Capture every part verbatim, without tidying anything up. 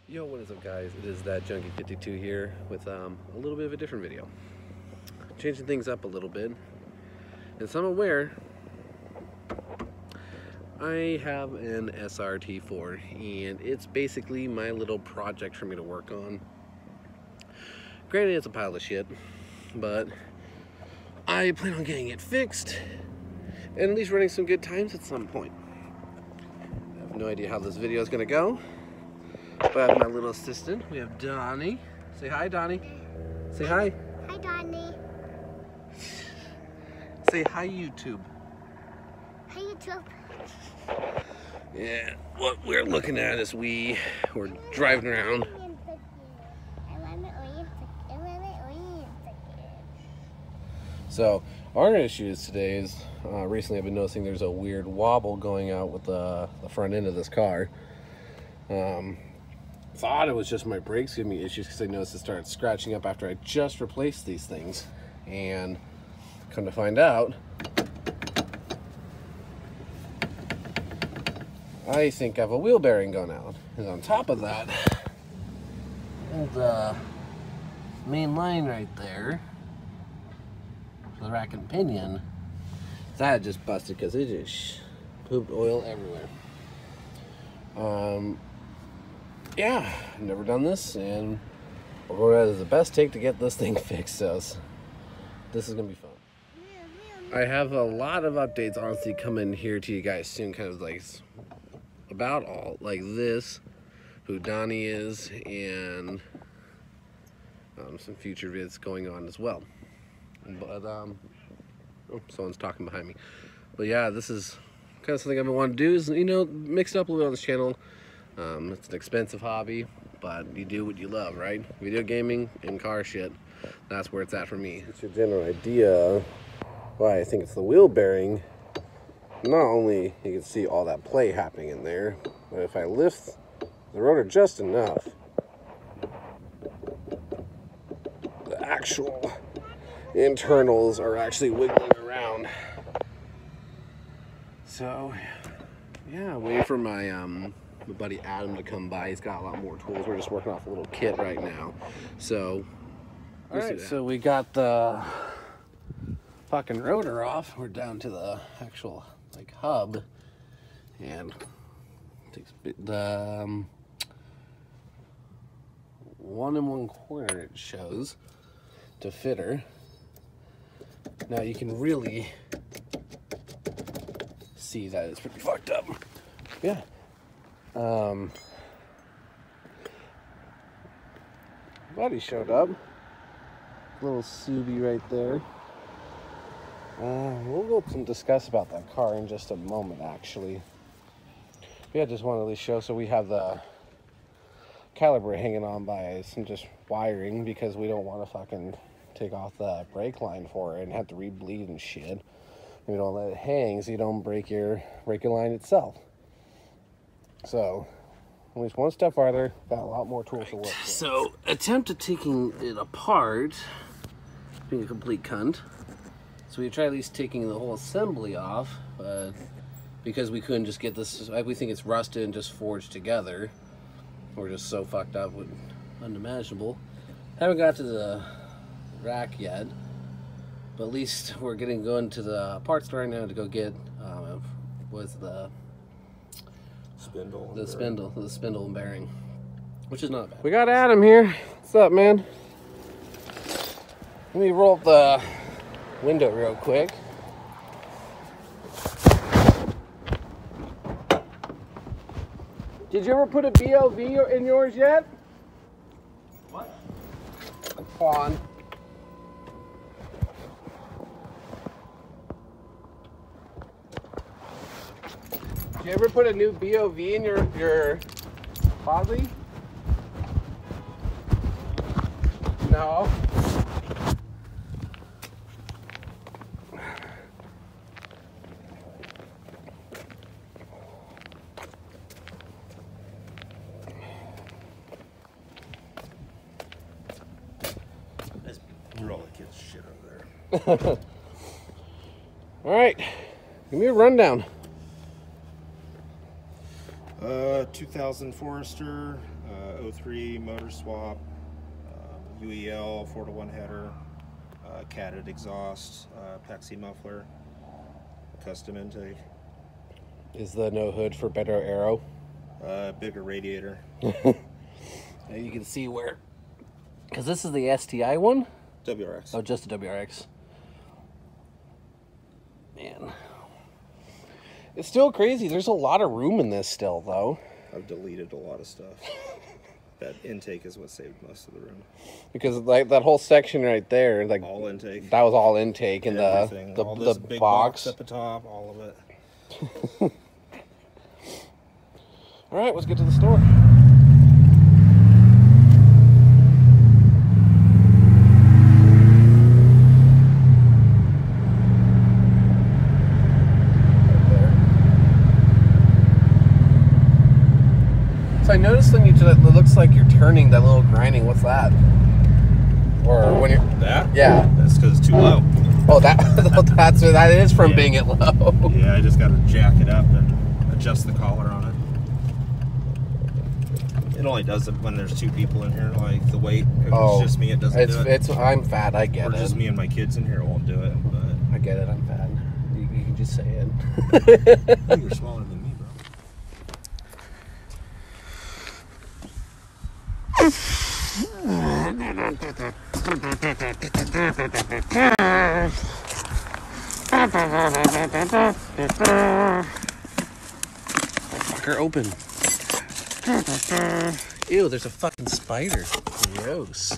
Yo, what is up guys? It is that Junkie fifty-two here with um, a little bit of a different video. Changing things up a little bit. And so I'm aware I have an S R T four and it's basically my little project for me to work on. Granted, it's a pile of shit, but I plan on getting it fixed and at least running some good times at some point. I have no idea how this video is going to go. But I have my little assistant. We have Donnie. Say hi, Donnie. Say hi. Hi, Donnie. Say hi, YouTube. Hi, YouTube. Yeah, what we're looking at is we we're driving around. So our issues today is uh, recently I've been noticing there's a weird wobble going out with the, the front end of this car. Um, thought it was just my brakes giving me issues because I noticed it started scratching up after I just replaced these things, and come to find out I think I have a wheel bearing going out, and on top of that the main line right there, the rack and pinion, that just busted because it just pooped oil everywhere. Um, yeah, I've never done this, and we're going to the best take to get this thing fixed, so this is going to be fun. I have a lot of updates, honestly, coming here to you guys soon, kind of like about all, like this, who Donnie is, and um, some future vids going on as well. But, um, oh, someone's talking behind me. But yeah, this is kind of something I've been wanting to do, is, you know, mix it up a little bit on this channel. Um, it's an expensive hobby, but you do what you love, right? Video gaming and car shit, that's where it's at for me. It's your general idea why I think it's the wheel bearing. Not only you can see all that play happening in there, but if I lift the rotor just enough, the actual internals are actually wiggling around. So yeah, waiting for my um my buddy Adam to come by. He's got a lot more tools. We're just working off a little kit right now. So all right, so we got the fucking rotor off. We're down to the actual like hub, and takes the um, one and one quarter it shows to fit her. Now you can really see that it's pretty fucked up. Yeah. Um, buddy showed up. Little Subi right there. Uh, we'll go and discuss about that car in just a moment, actually. Yeah, just want to at least show, so we have the caliper hanging on by some just wiring because we don't want to fucking take off the brake line for it and have to re-bleed and shit. And we don't let it hang so you don't break your brake line itself. So, at least one step farther, got a lot more tools right to work with. So, attempt at taking it apart, being a complete cunt. So we tried at least taking the whole assembly off, but because we couldn't just get this, we think it's rusted and just forged together. We're just so fucked up with unimaginable. Haven't got to the rack yet, but at least we're getting going to the parts store right now to go get um, what's the spindle, the and spindle, the spindle and bearing, which is not bad. We got Adam here. What's up, man? Let me roll up the window real quick. Did you ever put a B L V in yours yet? What? A Quan. Did you ever put a new B O V in your your Bosley? No. We're all the kids' shit over there. All right, give me a rundown. Uh, two thousand Forester, uh, uh, oh three motor swap, uh, U E L four to one header, uh, catted exhaust, uh, Pexi muffler, custom intake. Is the no hood for better aero? Uh, bigger radiator. Now you can see where, because this is the S T I one? W R X. Oh, just a W R X. Man. It's still crazy. There's a lot of room in this still, though. I've deleted a lot of stuff. That intake is what saved most of the room. Because like that whole section right there, like All intake. that was all intake, and Everything. the all the, this the big box. box at the top, all of it. All right, let's get to the store. So I noticed when you do it, it looks like you're turning that little grinding. What's that? Or when you're That? yeah. That's because it's too low. Oh, that that's that is from Yeah. being it low. Yeah, I just got to jack it up and adjust the collar on it. It only does it when there's two people in here, like the weight. If Oh, it's just me, it doesn't It's do it. it's I'm fat. I get or it. just me and my kids in here, it won't do it. But I get it. I'm fat. You, you can just say it. you're smaller than me, bro. Fucker open. Ew, there's a fucking spider. Gross.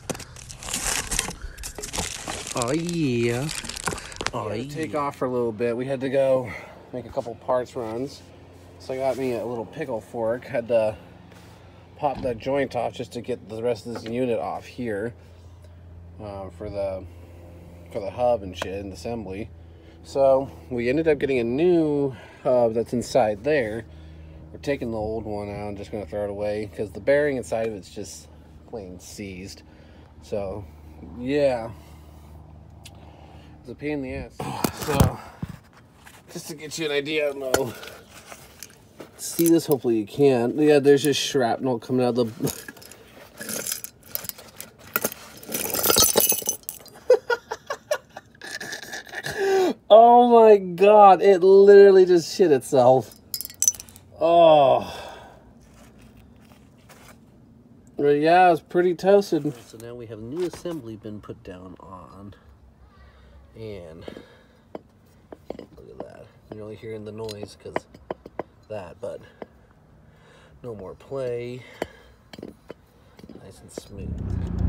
Oh yeah. Oh yeah. Take off for a little bit. We had to go make a couple parts runs. So I got me a little pickle fork. Had to pop that joint off just to get the rest of this unit off here. Uh, for the for the hub and shit and assembly. So we ended up getting a new hub that's inside there. We're taking the old one out and just gonna throw it away because the bearing inside of it's just plain seized. So yeah, it's a pain in the ass. So just to get you an idea, no. See this? Hopefully you can. Yeah, there's just shrapnel coming out of the. Oh my god, it literally just shit itself. Oh. But yeah, it's pretty toasted. So now we have new assembly been put down on. And look at that. You're only hearing the noise because that, but no more play. Nice and smooth.